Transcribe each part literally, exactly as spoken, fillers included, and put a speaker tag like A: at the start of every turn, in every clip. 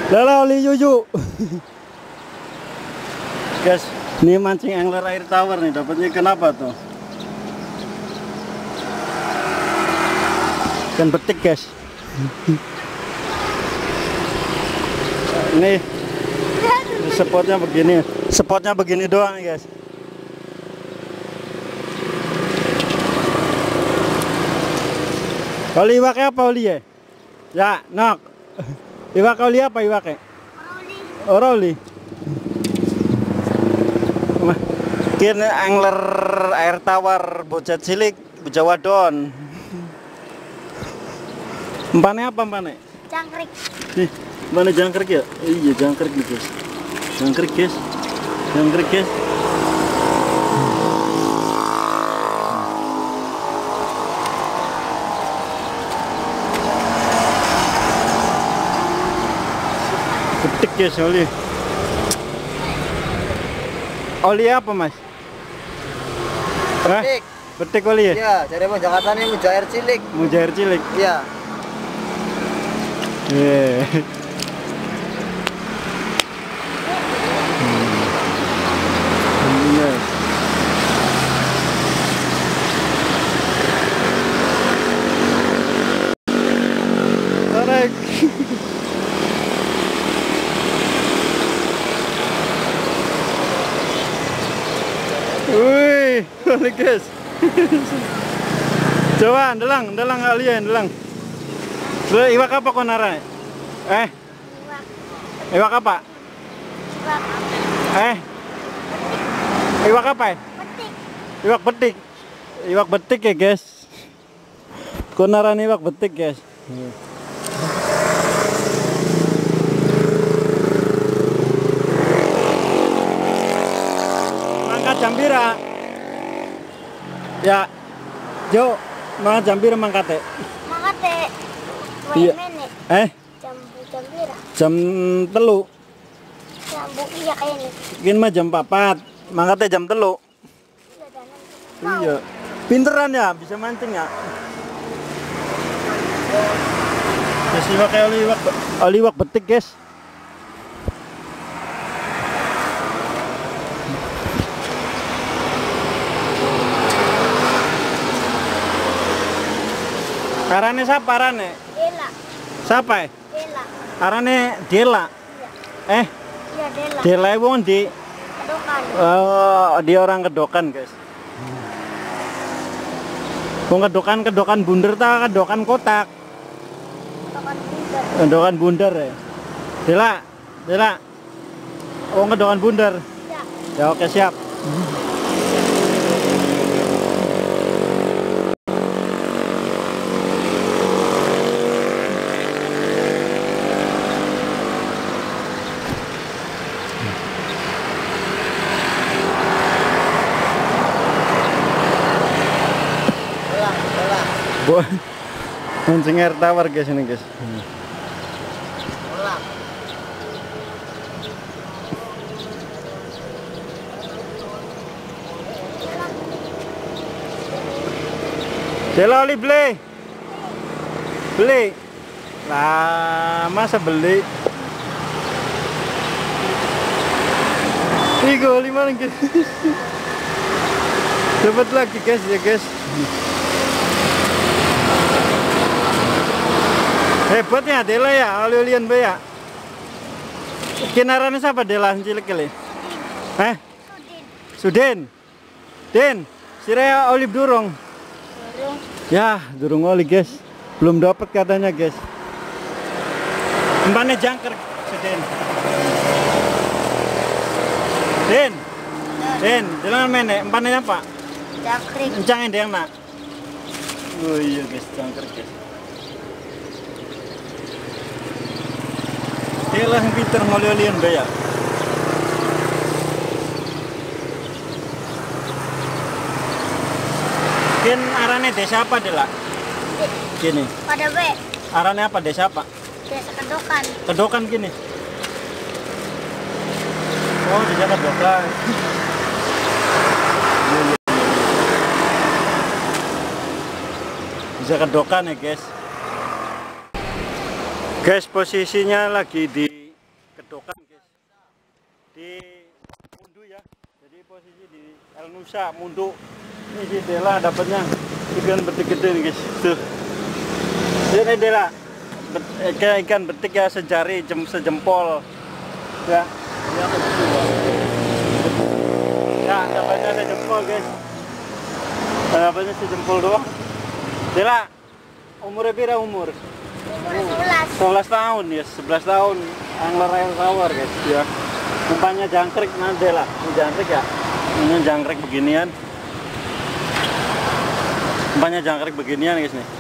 A: Lala oli yuyu. Guys, ini mancing angler air tawar nih, dapatnya kenapa tuh? Ikan betik guys. Ini spotnya begini, spotnya begini doang guys. Oli iwaknya apa oli ya? Ya, nok. Iwak oli apa iwaknya? Oroli. Mungkin angler air tawar bocah cilik, bocah wadon. Empane apa empane?
B: Jangkrik.
A: Nih, mana jangkrik ya? Oh, iya jangkrik nih guys. Jangkrik guys. Jangkrik guys. Betik guys oli. Oli apa mas?
C: Betik.
A: Betik oli ya?
C: Iya, jadi mau Jakarta ini mujair cilik.
A: Mujair cilik.
C: Iya.
A: Yeah. Hmm. Tarik. Wih, balik guys. Coba, delang, delang kalian, delang. Sudah iwak apa kau narai? Eh?
B: Iwak.
A: Iwak apa?
B: Iwak.
A: Eh? Iwak apa ya?
B: Betik.
A: Iwak betik. Iwak betik ya guys. Kau narai iwak betik guys. Mangkat jambira. Ya. Jo, mangkat jambira mangkat ya.
B: Mangkat teh.
A: Iya. Eh?
B: Jambu jambira.
A: Jam telu.
B: Jambu iya kayak ini.
A: Mungkin mah jam papat. Mangkatnya jam telu.
B: Iya danan.
A: Iya. Pinteran ya, bisa mancing ya. Guys, iwak kayak oli iwak, oli iwak betik guys. Arane siapa arane?
B: Dela.
A: Siapa ya?
B: Dela.
A: Arane Dela.
B: Iya.
A: Eh,
B: Iya Dela.
A: Dela wong di
B: Kedokan.
A: oh, dia orang kedokan guys. Wong kedokan kedokan bunder ta kedokan kotak.
B: Kedokan bundar.
A: Kedokan bundar ya. Dela, Dela. Wong kedokan bundar.
B: Iya.
A: Ya oke siap.
C: Delang, delang.
A: Bu, mancing air tawar guys ini guys.
C: Delang.
A: Dela oli beli. Beli. Lah, masa beli? Tiga oli mana guys? Dapat lagi guys ya guys. Hebatnya Dela ya, oli-olian be ya. Kinarannya siapa Dela cilik kali? Eh? Sudin. Din, siraya oli durung.
B: Burung.
A: Ya, durung oli guys. Belum dapat katanya guys. Empane jangker Sudin. Din. Din, jalan mene, empane apa?
B: Jangkrik.
A: Encangin deh nak. Oh iya guys, jangker guys. Dela yang pinter ngoli-olian be ya. Mungkin arane desa apa Dela? Gini.
B: Pada B.
A: Arane apa desa apa?
B: Desa Kedokan.
A: Kedokan gini. Oh, desa Kedokan. Bisa kedokan ya guys. Guys, posisinya lagi di kedokan guys, di Mundu ya. Jadi posisi di El Nusa Mundu. Ini si Dela dapatnya ikan betik gede nih guys. Tuh. Ini Dela. Bet, ikan, ikan betik ya sejari jem, sejempol. Ya. Ya, dapatnya sejempol guys. Dapatnya sejempol doang. Dela, umurnya berapa umur?
B: sebelas.
A: sebelas tahun ya, sebelas tahun. Angler air tawar guys ya. Umpannya jangkrik nanti lah. Ini jangkrik ya. Ini jangkrik beginian. Umpannya jangkrik beginian guys nih.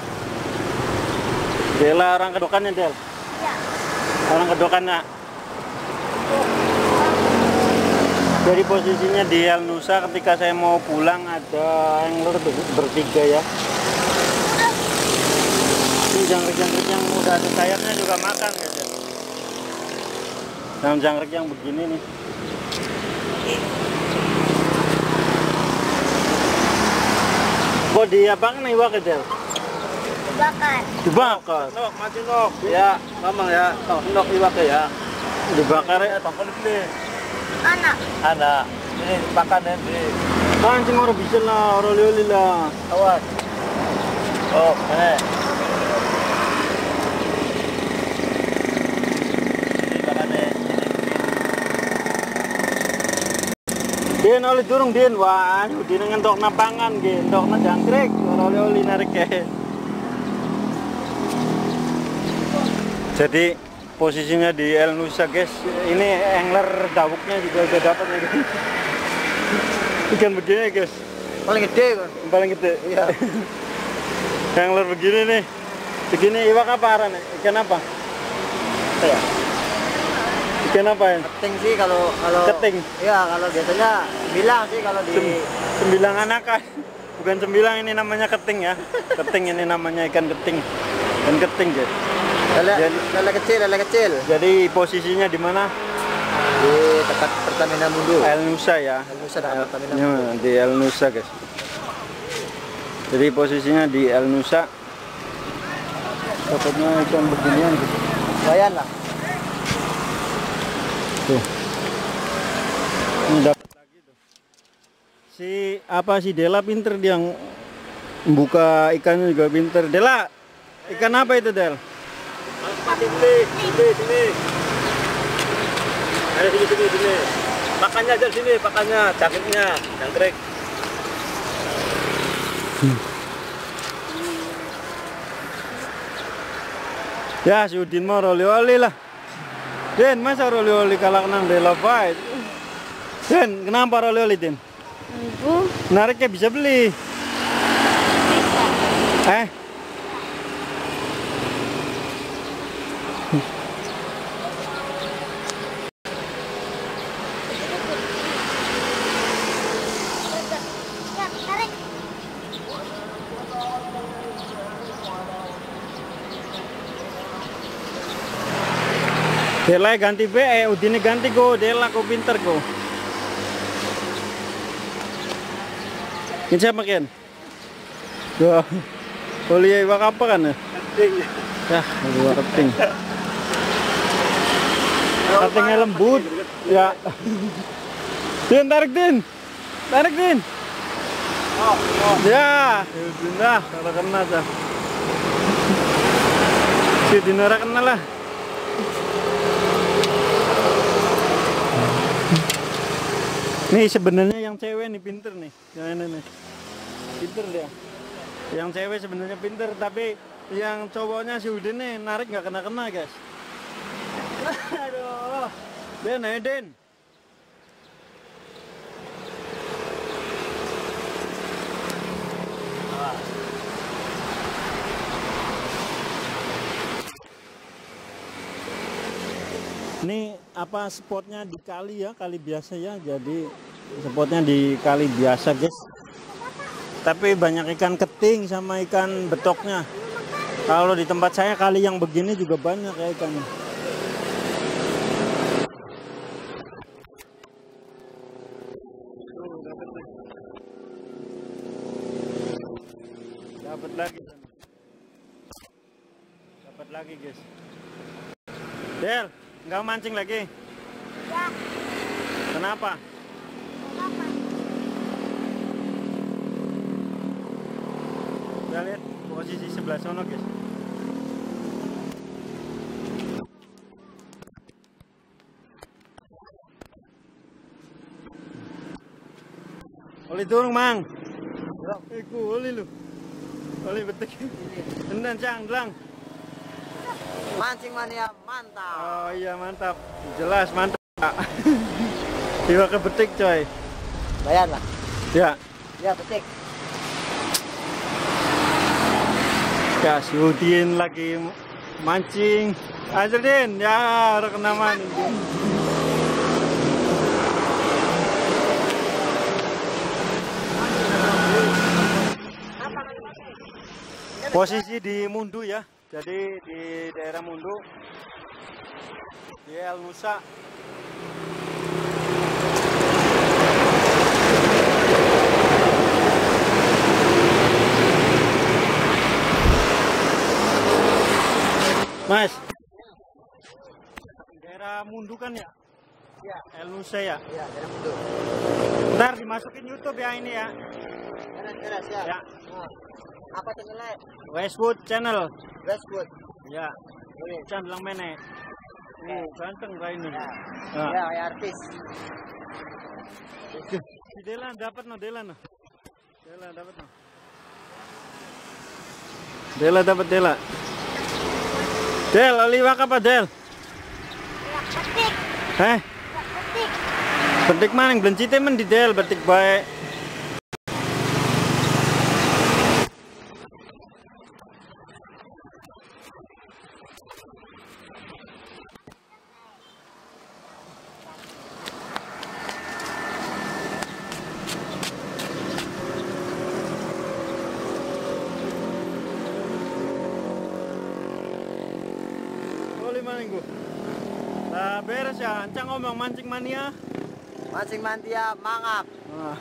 A: Dela orang kedokannya Del.
B: Ya.
A: Orang kedokannya. Jadi posisinya di El Nusa ketika saya mau pulang ada angler bertiga ya. Ini jangkrik-jangkrik yang udah ada sayapnya juga makan guys ya. Yang jangkrik yang begini nih. Kok diapakan iwak Del?
B: Dibakar.
A: Dibakar.
C: Nok, mati nok. Ya, mamang ya. Oh, nok iwak ya.
A: Dibakar ya.
C: Tongkol ini.
B: Anak.
C: Anak. Ini makan nanti.
A: Pancing orang bisa lah, orang lioli lah.
C: Awas. Oh, mana? Ini makannya.
A: Din oleh durung din, wah, din ngentok napangan ge, ngentok na jangkrik, orang lioli narik ke. Jadi posisinya di El Nusa guys, ini angler dawuknya juga udah dapat nih guys. Ikan begini guys,
C: Paling gede kan?
A: yang paling gede.
C: Iya.
A: Angler begini nih, begini iwak apa arah nih? Ikan apa?
C: Ya.
A: Ikan apa ya?
C: Keting sih kalau kalau.
A: Keting.
C: Iya, kalau biasanya bilang sih kalau di.
A: Sem- sembilang anakan, bukan sembilang, ini namanya keting ya. Keting ini namanya ikan keting, ikan keting guys.
C: Lele,
A: Jadi-
C: lele kecil, lele kecil.
A: Jadi posisinya di mana?
C: Di dekat Pertamina Mundu.
A: El Nusa ya.
C: El Nusa dekat Pertamina Mundu.
A: Ya, di El Nusa guys. Jadi posisinya di El Nusa. Dapatnya ikan beginian guys.
C: Lumayan lah.
A: Tuh. Ini dapat lagi tuh. Si apa si Dela pinter dia yang membuka ikannya juga pinter. Dela, ikan apa itu Del?
C: Mati sini, sini, sini. Ayo sini, sini, sini. Makannya aja sini, makannya, cakitnya, jangkrik.
A: Ya si Udin mau roli-oli lah. Den, masa roli-oli kalah nang Dela fight? Den, kenapa roli-oli Den?
B: Ibu.
A: Nariknya bisa beli. Eh?
B: Ya, tarik.
A: Dela ganti be, eh Udin ganti go, Dela kau pinter go. Ini siapa Ken? Wah, kuliah iwak apa kan ya?
C: Keting.
A: Ya, iwak keting. Ketingnya lembut. Ya. Din, tarik Din. Tarik Din.
C: Oh, oh.
A: Ya, sudah, kalau kena dah. Si Dinora kena lah. Nih sebenarnya yang cewek nih pinter nih, yang ini nih, pinter dia. Yang cewek sebenarnya pinter, tapi yang cowoknya si Udin nih narik nggak kena kena guys. Aduh, Den, ayo Den. Ini apa spotnya di kali ya, kali biasa ya. Jadi spotnya di kali biasa guys. Tapi banyak ikan keting sama ikan betoknya. Kalau di tempat saya kali yang begini juga banyak ya ikannya. Dapat lagi. Dapat lagi guys. Del. Nggak mancing lagi?
B: Ya,
A: Kenapa?
B: apa?
A: Kita lihat posisi sebelah sono guys. Oli turun mang. Iku oli lu. Oli betek. Tenan cang, dlang.
C: Mancing mania mantap.
A: Oh iya mantap. Jelas mantap. Tiba ke betik coy.
C: Bayar lah.
A: Ya.
C: Ya petik.
A: Ya, si Udin lagi mancing. Aja Din, ya rekenaman. Posisi di Mundu ya. Jadi di daerah Mundu. Di El Nusa. Mas, daerah Mundu kan ya?
C: Ya.
A: El Nusa ya?
C: Ya, daerah Mundu.
A: Ntar dimasukin YouTube ya ini ya.
C: Beres-beres ya.
A: Ya.
C: Nah, apa channelnya?
A: Westwood Channel.
C: Westwood.
A: Ya.
C: Ini.
A: Can bilang menek. Nih, ganteng kayak ini.
C: Ya.
A: Nah.
C: Ya, kayak artis.
A: Si Dela dapat no, Dela no. Dela dapat no. Dela dapat Dela. Del, oliwak apa Del?
B: Ya, petik.
A: Heh,
B: Ya, petik.
A: betik maning blencite men di Del, betik baik. Minggu. Nah, beres ya, Ancang ngomong mancing mania.
C: Mancing mania mangap.
A: Nah.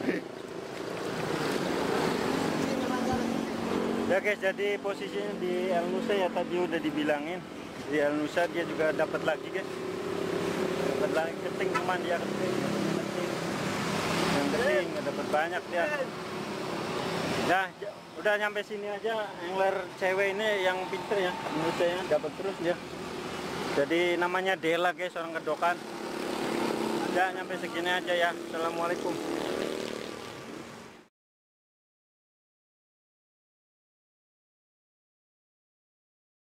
A: Ya guys, jadi posisinya di El Nusa ya tadi udah dibilangin. Di El Nusa dia juga dapat lagi guys. Dapat lagi keting teman dia keting. Keting. Yang keting dapat banyak dia. Ya, udah nyampe sini aja. Angler cewek ini yang pinter ya, menurut saya dapat terus dia. Jadi namanya Dela guys, orang Kedokan. Ya, nyampe segini aja ya. Assalamualaikum.